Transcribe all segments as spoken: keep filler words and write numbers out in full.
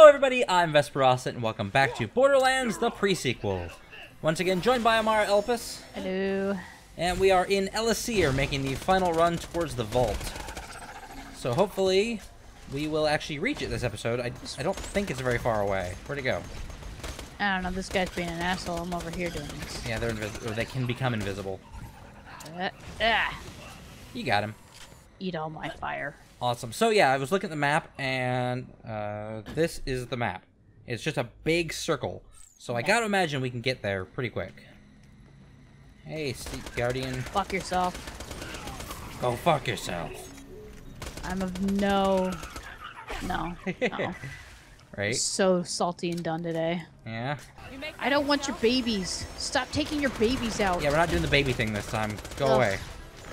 Hello everybody, I'm Vesperascit and welcome back to Borderlands, the pre-sequel. Once again, joined by Amara Elpis. Hello. And we are in Elisir, making the final run towards the vault. So hopefully, we will actually reach it this episode. I, I don't think it's very far away. Where'd it go? I don't know, this guy's being an asshole. I'm over here doing this. Yeah, they're invisible, or they can become invisible. Uh, ah. You got him. Eat all my fire. Awesome. So yeah, I was looking at the map, and uh, this is the map. It's just a big circle. So I gotta imagine we can get there pretty quick. Hey, Steep Guardian. Fuck yourself. Go fuck yourself. I'm of no... No. No. Right? So salty and done today. Yeah? I don't want your babies. Stop taking your babies out. Yeah, we're not doing the baby thing this time. Go Ugh. away.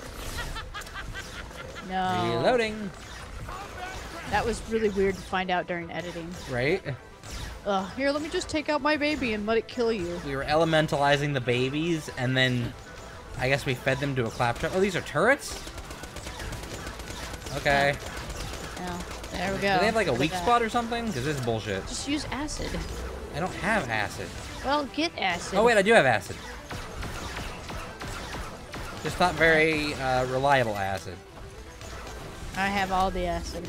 No. Reloading. That was really weird to find out during editing. Right? Ugh, here, let me just take out my baby and let it kill you. We were elementalizing the babies, and then I guess we fed them to a claptrap. Oh, these are turrets? Okay. Oh, there we go. Do they have like a Look weak at that. spot or something? Because this is bullshit. Just use acid. I don't have acid. Well, get acid. Oh wait, I do have acid. Just not very uh, reliable acid. I have all the acid.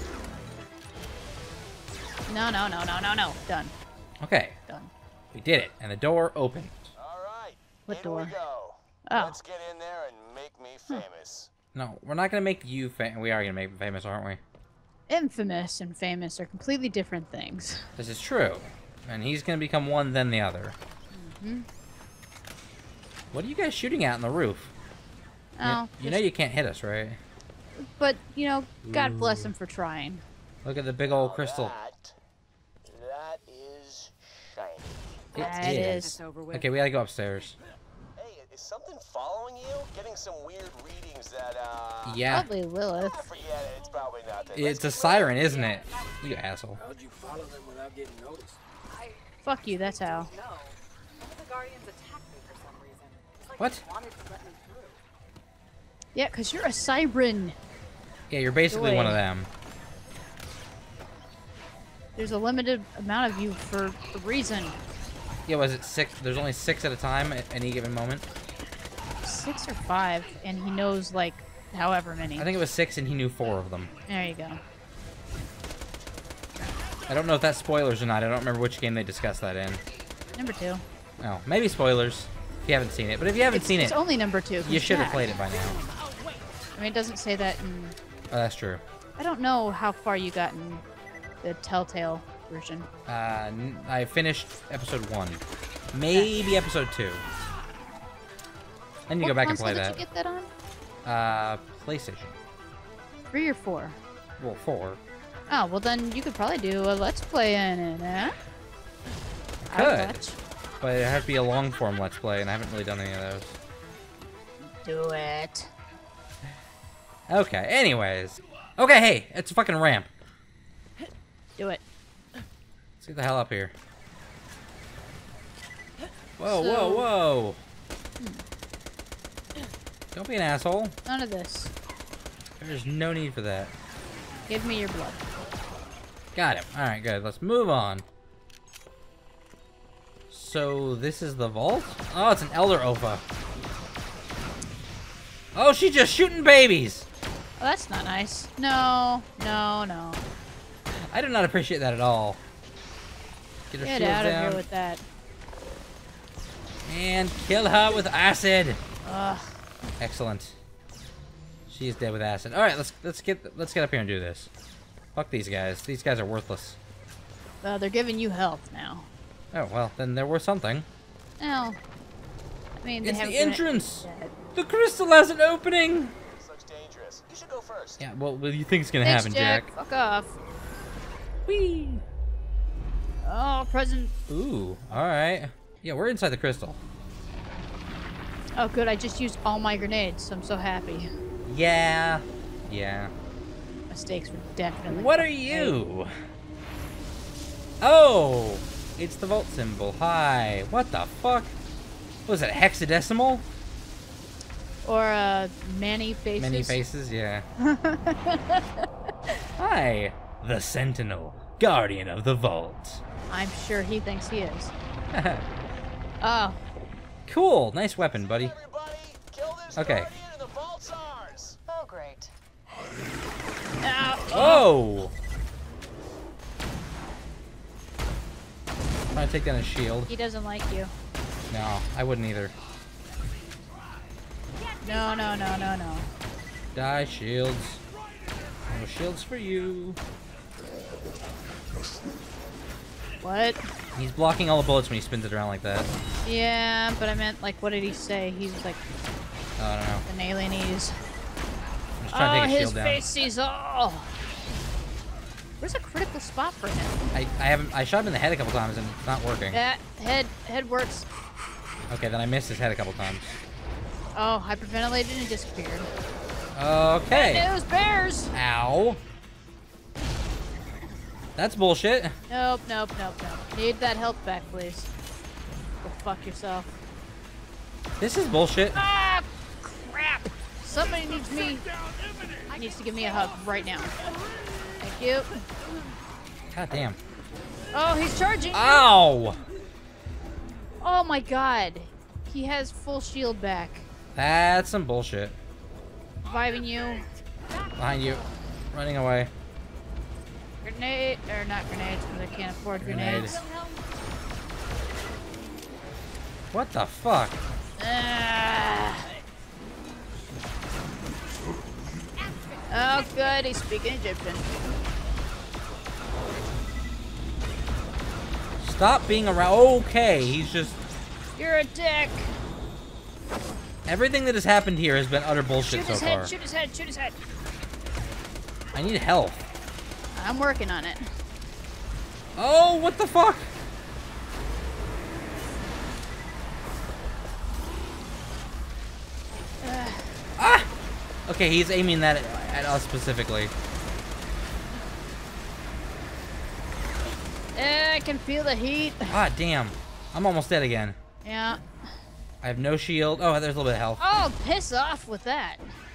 No, no, no, no, no, no. Done. Okay. Done. We did it, and the door opened. All right. What in door? We go. Oh. Let's get in there and make me famous. No, we're not gonna make you famous. We are gonna make you famous, aren't we? Infamous and famous are completely different things. This is true. And he's gonna become one, then the other. Mm-hmm. What are you guys shooting at on the roof? Oh, you, you know you can't hit us, right? but, you know, God bless him for trying. Look at the big old crystal. That, that is shiny. It That is. is. Okay, we gotta go upstairs. Hey, is something following you? Getting some weird readings that, uh... Yeah. Probably Lilith. I forget it. It's probably not that. It's a siren, isn't it? You asshole. How'd you follow them without getting noticed? Fuck you, that's how. No. One of the Guardians attacked me for some reason. It's like What? they wanted to let me through. Yeah, because you're a siren. Yeah, you're basically Joy. one of them. There's a limited amount of you for a reason. Yeah, was it six? There's only six at a time at any given moment. Six or five, and he knows, like, however many. I think it was six, and he knew four of them. There you go. I don't know if that's spoilers or not. I don't remember which game they discussed that in. Number two. Oh, maybe spoilers if you haven't seen it. But if you haven't It's, seen it's it, only number two. you who's should have Jack? played it by now. I mean, it doesn't say that in... Oh, that's true. I don't know how far you got in the Telltale version. Uh, n I finished episode one. Maybe episode two. Then you What go back and console play did that. you get that on? Uh, PlayStation. Three or four? Well, four. Oh, well then you could probably do a Let's Play in it, eh? I Could. would watch. But it has to be a long form Let's Play, and I haven't really done any of those. Do it. Okay, anyways. Okay, hey, it's a fucking ramp. Do it. Let's get the hell up here. Whoa, So- whoa, whoa. Don't be an asshole. None of this. There's no need for that. Give me your blood. Got him. Alright, good. Let's move on. So, this is the vault? Oh, it's an Elder Ofa. Oh, she's just shooting babies! Oh, that's not nice. No, no, no. I do not appreciate that at all. Get her Get shields out of down. here with that. And kill her with acid! Ugh. Excellent. She is dead with acid. Alright, let's let's get let's get up here and do this. Fuck these guys. These guys are worthless. Uh, they're giving you health now. Oh, well, then they're worth something. No. I mean, they It's haven't the been- entrance! Yeah. The crystal has an opening! This looks dangerous. You should go first. Yeah, well, what do you think's gonna Thanks, happen, Jack. Jack? Fuck off. Whee! Oh, present. Ooh, alright. Yeah, we're inside the crystal. Oh, good. I just used all my grenades. I'm so happy. Yeah. Yeah. Mistakes were definitely. What are you? Oh! It's the vault symbol. Hi. What the fuck? What was it, hexadecimal? Or uh, many faces. Many faces, yeah. Hi, the Sentinel. guardian of the vault. I'm sure he thinks he is. Oh. Cool. Nice weapon, buddy. Everybody, kill this Okay. guardian and the vault's ours. Oh, great. Ow. Oh! I'm trying to take down his shield. He doesn't like you. No, I wouldn't either. No, no, no, no, no. Die, shields. No shields for you. What? He's blocking all the bullets when he spins it around like that. Yeah, but I meant, like, what did he say? He's like Oh, I don't know. an alienese. I'm just trying Oh, to take his his shield down. face sees all. Where's a critical spot for him? I, I haven't. I shot him in the head a couple times and it's not working. That head, head works. Okay, then I missed his head a couple times. Oh, hyperventilated and disappeared. Okay. Bad news, bears! Ow. That's bullshit. Nope, nope, nope, nope. Need that health back, please. Go fuck yourself. This is bullshit. Ah, crap! Somebody needs me. Needs to give me a hug right now. Thank you. God damn. Oh, he's charging. Ow! Oh my god. He has full shield back. That's some bullshit. Reviving you. Behind you. Running away. Grenade, or not grenades, because I can't afford Grenade. grenades. What the fuck? Ah. Oh, good. He's speaking Egyptian. Stop being around. Okay, he's just. You're a dick. Everything that has happened here has been utter bullshit Shoot so his far. head, shoot his head, shoot his head. I need health. I'm working on it. Oh, what the fuck? Uh, Ah! Okay, he's aiming that at, at us specifically. I can feel the heat. Ah, damn. I'm almost dead again. Yeah. I have no shield. Oh, there's a little bit of health. Oh, piss off with that.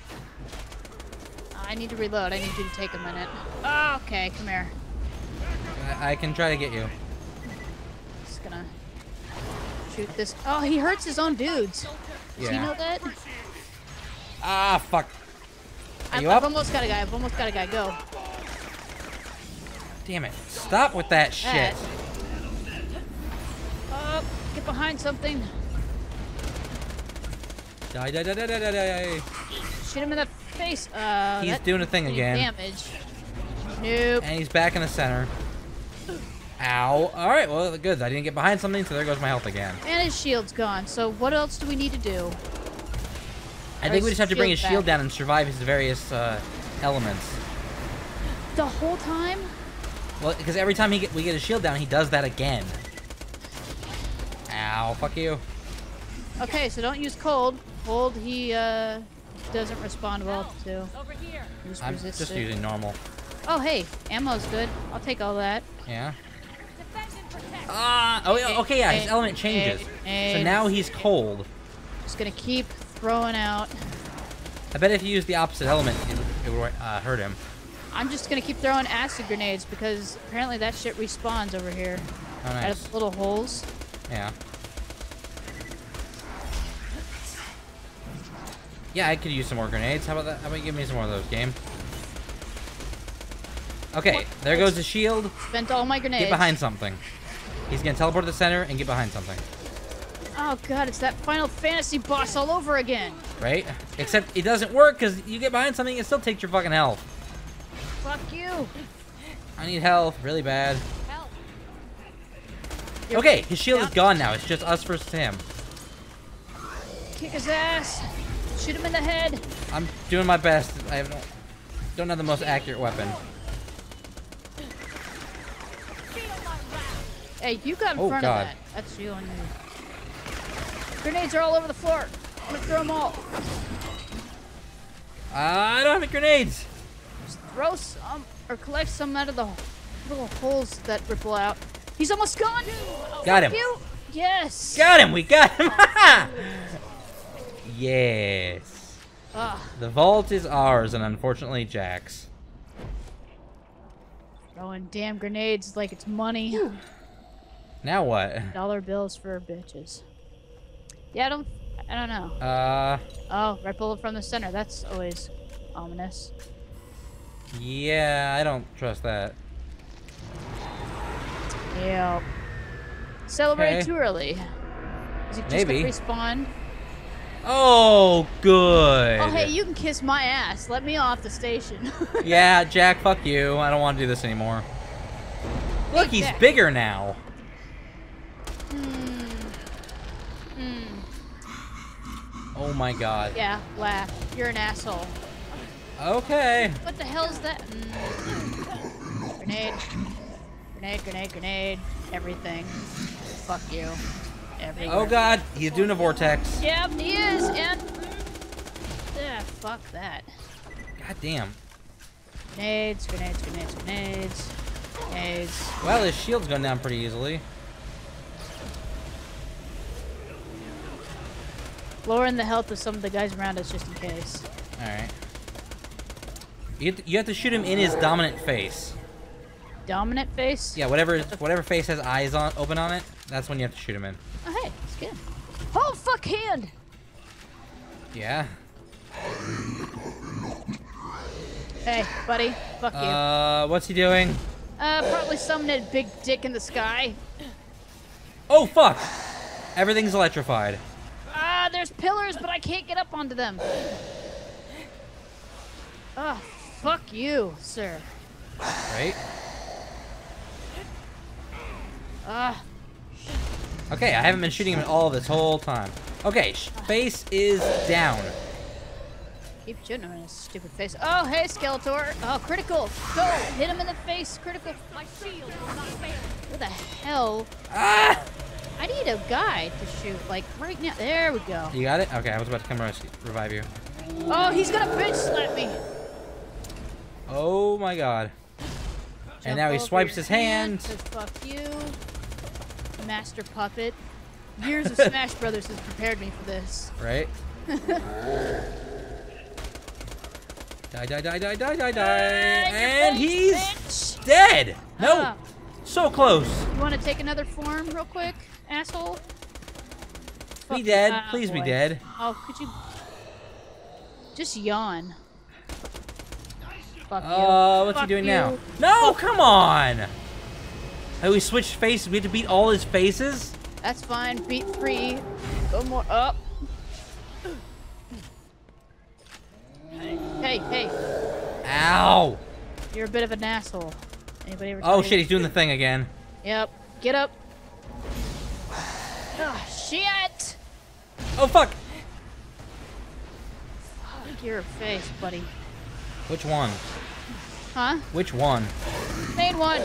I need to reload. I need you to take a minute. Oh, okay, come here. I, I can try to get you. Just gonna shoot this. Oh, he hurts his own dudes. Does he Yeah. know that? Ah, fuck. Are I've, you I've up? almost got a guy. I've almost got a guy. Go. Damn it. Stop with that shit. That. Oh, get behind something. Die, die, die, die, die, die, die. Shoot him in the face. Uh, He's that doing a thing did again. Damage. Nope. And he's back in the center. Ow. Alright, well, good. I didn't get behind something, so there goes my health again. And his shield's gone. So what else do we need to do? I Or think we his just have to bring his shield shield back. down and survive his various uh, elements. The whole time? Well, because every time he get, we get his shield down, he does that again. Ow, fuck you. Okay, so don't use cold. Cold, he uh, doesn't respond well to. Over here. He's I'm just resistant. using normal. Oh, hey, ammo's good. I'll take all that. Yeah. Defend and protect. Ah, oh, yeah, okay, yeah, his Eh, element eh, changes. eh, So now he's cold. Just gonna keep throwing out. I bet if you use the opposite element, it, would- it would uh, hurt him. I'm just gonna keep throwing acid grenades because apparently that shit respawns over here. Oh, Out nice. of little holes. Yeah. Yeah, I could use some more grenades. How about that? How about you give me some more of those, game? Okay, there goes the shield. Spent all my grenades. Get behind something. He's gonna teleport to the center and get behind something. Oh god, it's that Final Fantasy boss all over again. Right? Except it doesn't work because you get behind something, it still takes your fucking health. Fuck you. I need health really bad. Help. You're- Okay, his shield is Yeah. gone now. It's just us versus him. Kick his ass. Shoot him in the head. I'm doing my best. I have no, don't have the most accurate weapon. Hey, you got in Oh, front God. of that. That's you on you. Grenades are all over the floor. I'm gonna throw them all. I don't have any grenades. Just throw some, or collect some out of the little holes that ripple out. He's almost gone. Got him. You. Yes. Got him. We got him. Yes. Ugh. The vault is ours, and unfortunately, Jack's. Throwing damn grenades like it's money. Now what? Dollar bills for bitches. Yeah, I don't... I don't know. Uh... Oh, red bullet from the center. That's always ominous. Yeah, I don't trust that. Yep. Celebrate Okay. too early. Is it just Maybe. a respawn? Oh, good. Oh, hey, you can kiss my ass. Let me off the station. Yeah, Jack, fuck you. I don't want to do this anymore. Look, he's Jack. bigger now. Hmm. Hmm. Oh my god. Yeah, laugh. You're an asshole. Okay. What the hell is that? Mm. Grenade. Grenade, grenade, grenade. Everything. Fuck you. Everything. Oh god, he's doing a vortex. Yep, he is, and... Yeah, fuck that. God damn. Grenades, grenades, grenades, grenades. Grenades. Well, his shield's going down pretty easily. Lowering the health of some of the guys around us just in case. Alright. You, have to- you have to shoot him in his dominant face. Dominant face? Yeah, whatever whatever face has eyes on open on it, that's when you have to shoot him in. Oh, hey, it's good. Oh, fuck hand! Yeah. Hey, buddy. Fuck you. Uh, what's he doing? Uh, probably summoning a big dick in the sky. Oh, fuck! Everything's electrified. Ah, there's pillars, but I can't get up onto them. Ah, fuck you, sir. Right? Ah, Okay, I haven't been shooting him at all this whole time. Okay, sh- face is down. keep shooting him in his stupid face. Oh, hey, Skeletor. Oh, critical. Go, hit him in the face. Critical. My shield will not fail. What the hell? Ah! I need a guy to shoot, like, right now. There we go. You got it? Okay, I was about to come res- revive you. Oh, he's gonna bitch slap me. Oh my god. And now he Jump over swipes your his hand. says, fuck you. Master puppet. Years of Smash Brothers has prepared me for this. Right? Die, die, die, die, die, die, die. And he's Bitch. dead! No! Ah. So close! You want to take another form real quick, asshole? Be Fuck- dead. ah, Please be boy. dead. Oh, could you... Just yawn. Fuck you. Uh, what's he Fuck doing you. now? No, come on! Oh, we switched faces. We had to beat all his faces? That's fine. Beat three. Go more up. Hey, hey. Ow! You're a bit of an asshole. Anybody ever Oh tell shit, you? he's doing the thing again. Yep. Get up. Oh, shit! Oh fuck! Fuck your face, buddy. Which one? Huh? Which one? Main one.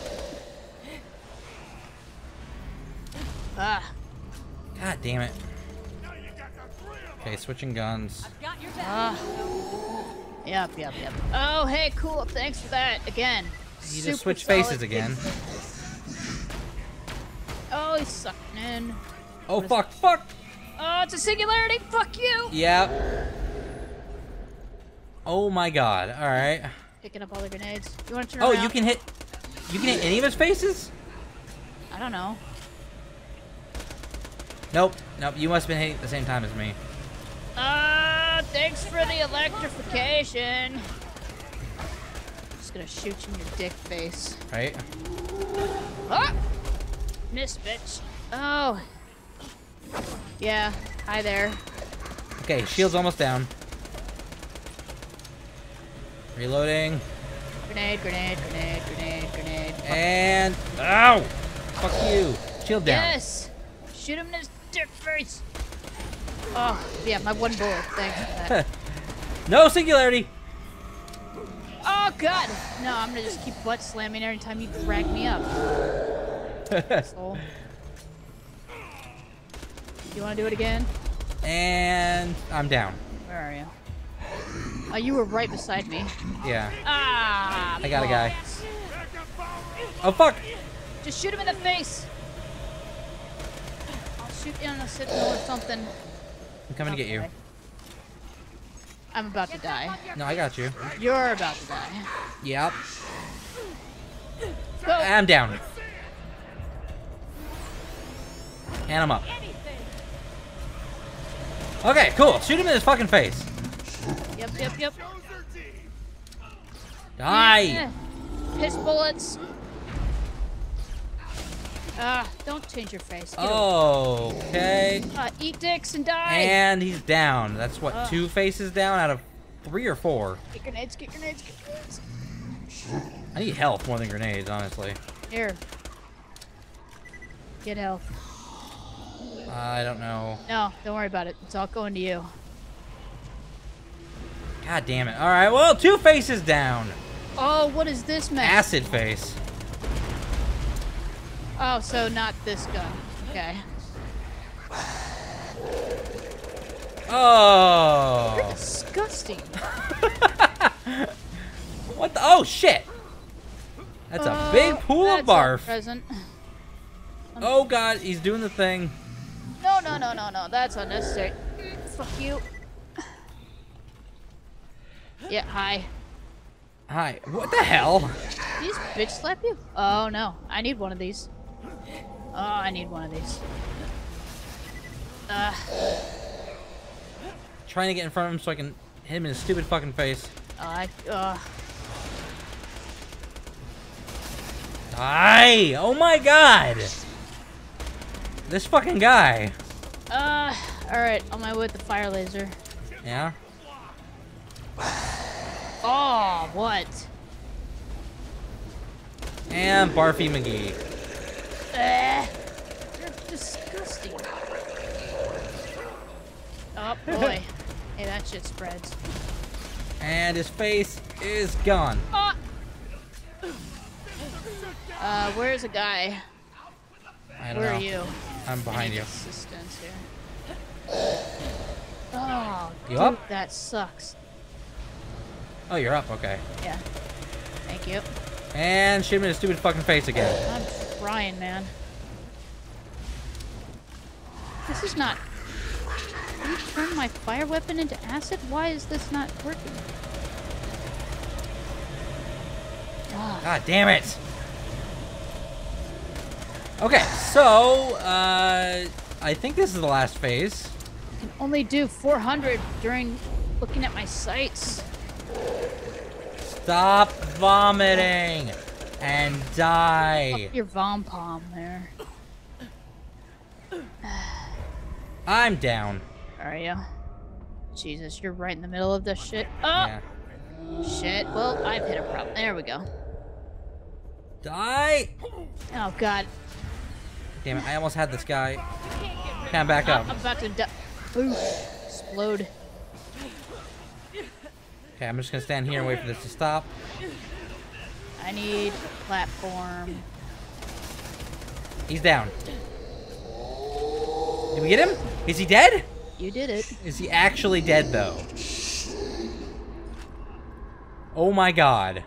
Ah. God damn it. Okay, switching guns. Got your back. Ah. Yep, yep, yep. Oh, hey, cool. Thanks for that. Again. You Super just switch solid faces again. kick. Oh, he's sucking in. Oh fuck, fuck! Oh, it's a singularity. Fuck you. Yep. Oh my god, alright. Picking up all the grenades. You want to turn Oh, around? you can hit... You can hit any of his faces? I don't know. Nope, nope, you must have been hitting at the same time as me. Ah, thanks for the electrification. Just gonna shoot you in your dick face. Right? Ah! Miss, bitch. Oh. Yeah. Hi there. Okay, shield's almost down. Reloading. Grenade, grenade, grenade, grenade, grenade. Fuck. And... Ow! Fuck you. Shield down. Yes! Shoot him in his dick face. Oh, yeah, my one bullet. Thanks for that. No singularity! Oh, God! No, I'm gonna just keep butt slamming every time you drag me up. Asshole. You wanna do it again? And... I'm down. Where are you? Oh, you were right beside me. Yeah. Ah! I got a guy. balls. Oh fuck! Just shoot him in the face. I'll shoot you on the sentinel or something. I'm coming to get you. Okay. I'm about to die. No, I got you. You're about to die. Yep. Go. I'm down. And I'm up. Okay, cool. Shoot him in his fucking face. Yep, yep, yep. Die. Yeah. Piss bullets. Ah, don't change your face. Get Oh, okay. Uh, eat dicks and die. And he's down. That's what, Uh. two faces down out of three or four? Get grenades, get grenades, get grenades. I need health more than grenades, honestly. Here. Get health. I don't know. No, don't worry about it. It's all going to you. God damn it. Alright, well, two faces down. Oh, what is this mess? Acid face. Oh, so not this gun. Okay. Oh. You're disgusting. What the? Oh, shit. That's a Uh, big pool of that's a barf. present. Oh, God. He's doing the thing. No, no, no, no, no. That's unnecessary. Fuck you. Yeah, hi. Hi. What the hell? Did these bitch slap you? Oh, no. I need one of these. Oh, I need one of these. Uh, Trying to get in front of him so I can hit him in his stupid fucking face. oh, I, uh, Die! Oh my god! This fucking guy. uh, alright. On my way with the fire laser. Yeah? Oh, what? And Barfy McGee. Uh, you're disgusting. Oh, boy. Hey, that shit spreads. And his face is gone. Oh! Uh, where's a guy? I don't Where know. are you? I'm behind I need you. assistance here. Oh, You dude, up? that sucks. Oh, you're up. Okay. Yeah. Thank you. And shoot him in his stupid fucking face again. I'm trying, man. This is not... Can you turn my fire weapon into acid? Why is this not working? Ah, God damn it! Okay, so, uh, I think this is the last phase. I can only do four hundred during looking at my sights. Stop vomiting and die. Fuck your vom pom there. I'm down. Are you? Jesus, you're right in the middle of this shit. Oh! Yeah. Shit. Well, I've hit a problem. There we go. Die! Oh, God. Damn it, I almost had this guy. Can I back up? I'm about to die. Ooh. Explode. Okay, I'm just gonna stand here and wait for this to stop. I need platform. He's down. Did we get him? Is he dead? You did it. Is he actually dead, though? Oh my god.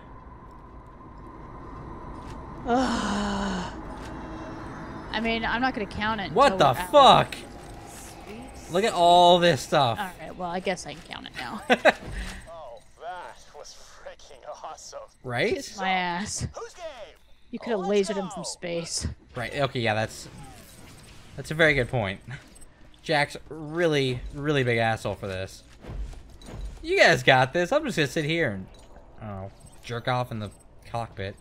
I mean, I'm not gonna count it. What until the we're out. fuck? Look at all this stuff. Alright, well, I guess I can count it now. Oh, that was freaking awesome. Right? Kiss my ass. Who's game? You could have lasered him from space. Right, okay, yeah, that's... That's a very good point. Jack's really, really big asshole for this. You guys got this. I'm just gonna sit here and, I don't know, jerk off in the cockpit.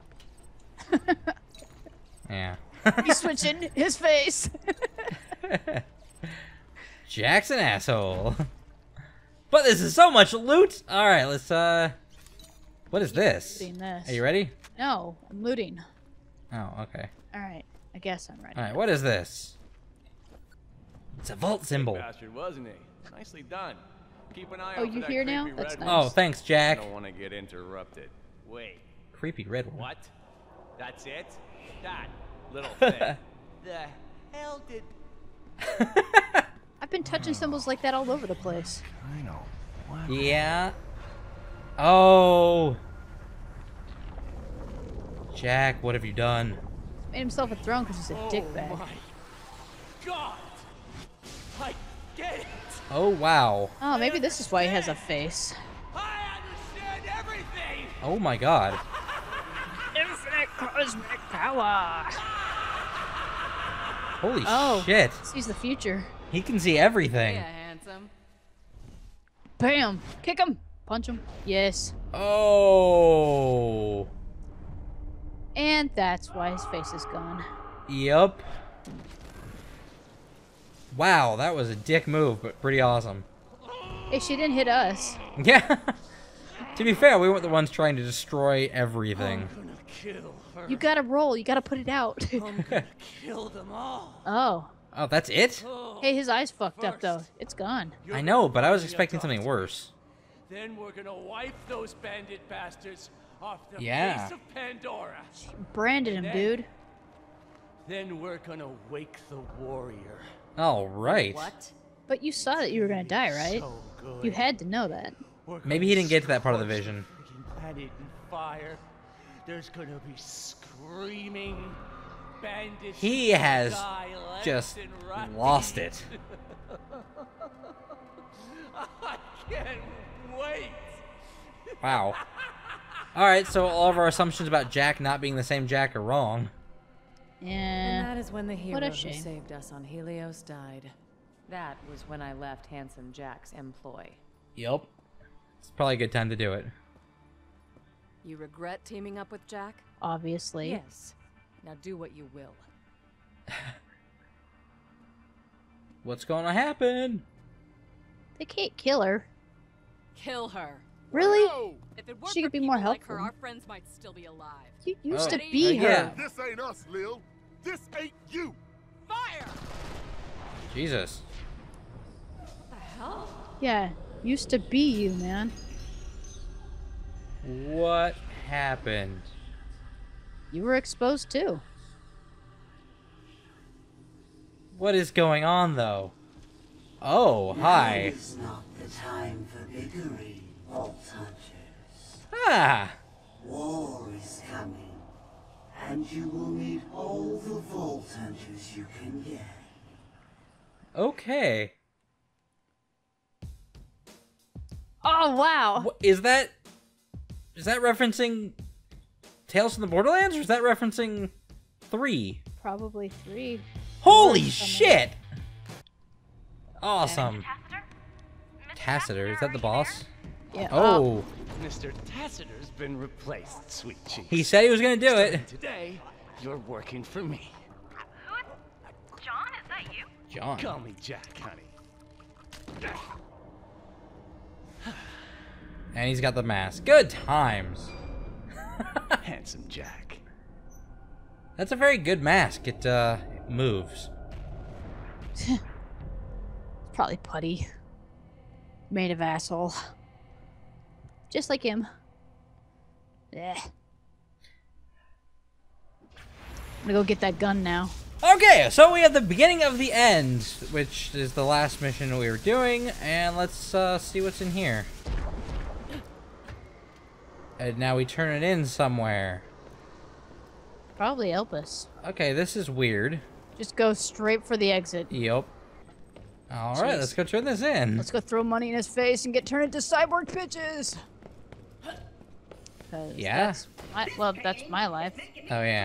Yeah. He's switching his face. Jack's an asshole. But this is so much loot! Alright, let's, uh... What is this? Looting this. Are you ready? No, I'm looting. Oh, okay. Alright, I guess I'm ready. Alright, what is this? It's a vault symbol. Bastard, wasn't he? Nicely done. Keep an eye Oh, out for you that here now? creepy That's red nice. one. Oh, thanks, I Jack. don't want to get interrupted. Wait, Creepy red one. what? That's it? That little thing. The hell did... I've been touching symbols like that all over the place. I know. What? Yeah. Oh. Jack, what have you done? Made himself a throne because he's a dickbag. Oh my God! I get it! Oh, wow. Oh, maybe this is why he has a face. I understand everything! Oh my god. Infinite Cosmic power. Holy Oh, shit. sees the future. He can see everything. Yeah, handsome. Bam! Kick him! Punch him. Yes. Oh. And that's why his face is gone. Yup. Wow, that was a dick move, but pretty awesome. Hey, she didn't hit us. Yeah. To be fair, we weren't the ones trying to destroy everything. I'm gonna kill her. You gotta roll. You gotta put it out. I'm gonna kill them all. Oh. Oh, that's it? Hey, his eye's fucked up, though. It's gone. You're I know, gonna but I was be expecting something adopted. worse. Then we're gonna wipe those bandit bastards off the Yeah. face of Pandora. Branded him, dude. Then we're gonna wake the warrior. All right. What? But you saw that you were gonna die, right? So good. You had to know that. We're Maybe gonna he didn't get to that part of the scorch vision. freaking planet in fire. There's gonna be screaming bandits. He has die left just and right. lost it. I can't wait. Wow. All right, so all of our assumptions about Jack not being the same Jack are wrong. And Yeah. that is when the hero What a who shame. saved us on Helios died. That was when I left Handsome Jack's employ. Yup. It's probably a good time to do it. You regret teaming up with Jack? Obviously. Yes. Now do what you will. What's going to happen? They can't kill her. Kill her. Really? If it weren't She for could be more people like her, helpful. our friends might still be alive. You used Oh, to be uh, her. yeah. This ain't us, Lil. This ain't you. Fire! Jesus. What the hell? Yeah. Used to be you, man. What happened? You were exposed too. What is going on, though? Oh, hi. It's not the time for bickering, Vault Hunters. Ah. War is coming, and you will need all the Vault Hunters you can get. Okay. Oh wow. What, is that... Is that referencing Tales from the Borderlands, or is that referencing three? Probably three. Holy Or something. shit! Awesome. Tacitor, is that the boss? Yeah. Oh, Mister Tacitor's been replaced, sweet cheeks. he said he was gonna do it. Today, you're working for me. John, is that you? John. Call me Jack, honey. And he's got the mask. Good times. Handsome Jack. That's a very good mask. It, uh, moves. Probably putty. Made of asshole. Just like him. Eh. I'm gonna go get that gun now. Okay, so we have the beginning of the end, which is the last mission we were doing, and let's uh, see what's in here. And now we turn it in somewhere. Probably Elpis. Okay, this is weird. Just go straight for the exit. Yup. Alright, Jeez. let's go turn this in. Let's go throw money in his face and get turned into cyborg bitches. 'Cause Yeah? That's my, well, that's my life. Oh, yeah.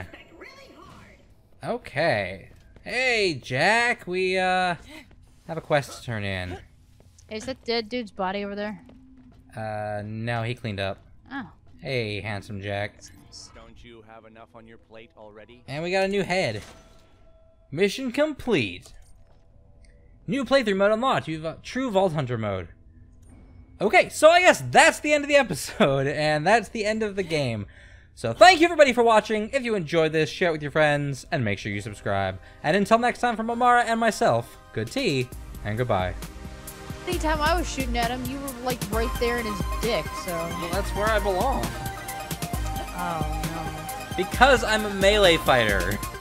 Okay. Hey, Jack, we, uh, have a quest to turn in. Hey, is that dead dude's body over there? Uh, no, he cleaned up. Oh. Hey, handsome Jack. Don't you have enough on your plate already? And we got a new head. Mission complete. New playthrough mode unlocked. You've got true Vault Hunter mode. Okay, so I guess that's the end of the episode, and that's the end of the game. So thank you everybody for watching. If you enjoyed this, share it with your friends, and make sure you subscribe. And until next time, from Amara and myself, good tea, and goodbye. Anytime I was shooting at him, you were like right there in his dick, so. Well, that's where I belong. Oh no. Because I'm a melee fighter.